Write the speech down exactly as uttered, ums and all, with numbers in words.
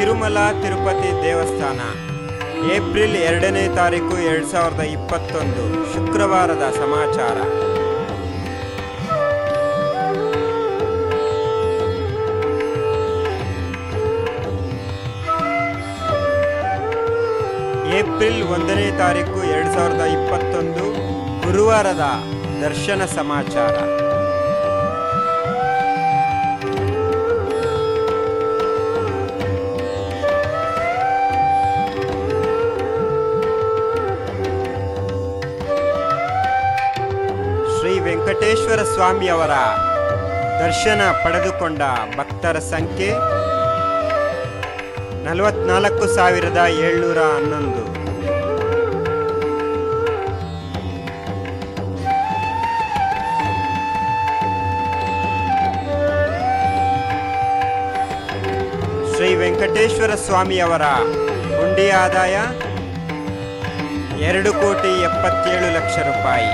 ತಿರುಮಲ ತಿರುಪತಿ ದೇವಸ್ಥಾನ ಏಪ್ರಿಲ್ ಎರಡನೇ ತಾರೀಕು ಎರಡು ಸಾವಿರದ ಇಪ್ಪತ್ತೊಂದು ಶುಕ್ರವಾರದ ಸಮಾಚಾರ. ಏಪ್ರಿಲ್ ಒಂದನೇ ತಾರೀಕು ಎರಡು ಸಾವಿರದ ಇಪ್ಪತ್ತೊಂದು ಗುರುವಾರದ ದರ್ಶನ ಸಮಾಚಾರ. ಶ್ರೀ ವೆಂಕಟೇಶ್ವರ ಸ್ವಾಮಿಯವರ ದರ್ಶನ ಪಡೆದುಕೊಂಡ ಭಕ್ತರ ಸಂಖ್ಯೆ ನಲವತ್ನಾಲ್ಕು ಸಾವಿರದ ಏಳ್ನೂರ ಹನ್ನೊಂದು. ಶ್ರೀ ವೆಂಕಟೇಶ್ವರ ಸ್ವಾಮಿಯವರ ಹುಂಡಿ ಆದಾಯ ಎರಡು ಕೋಟಿ ಎಪ್ಪತ್ತೇಳು ಲಕ್ಷ ರೂಪಾಯಿ.